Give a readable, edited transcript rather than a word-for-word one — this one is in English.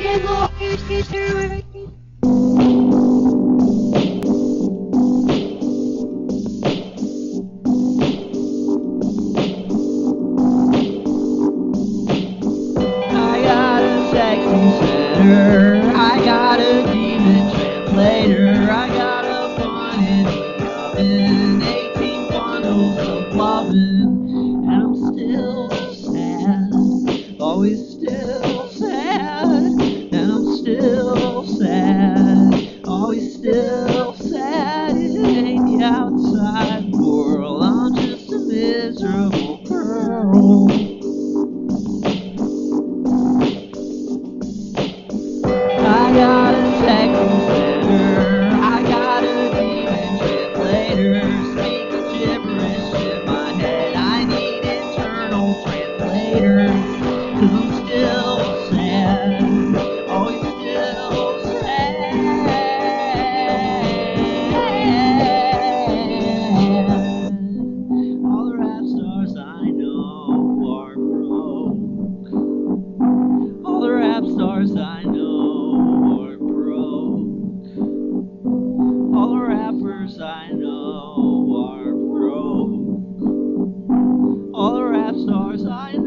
got a sexy setter, I got a demon translator, I got a fun oven, 18 bundles of lovin', and I'm still sad, always still sad, and I'm still sad, always still sad. It ain't the outside world, I'm just a miserable girl. I got a sexy setter, I got a demon translator, speaking gibberish in my head. I need internal translators, 'cause I'm still sad, always still sad. All the rap stars I know are broke. All the rap stars I know are broke. All the rappers I know are broke. All the rap stars I know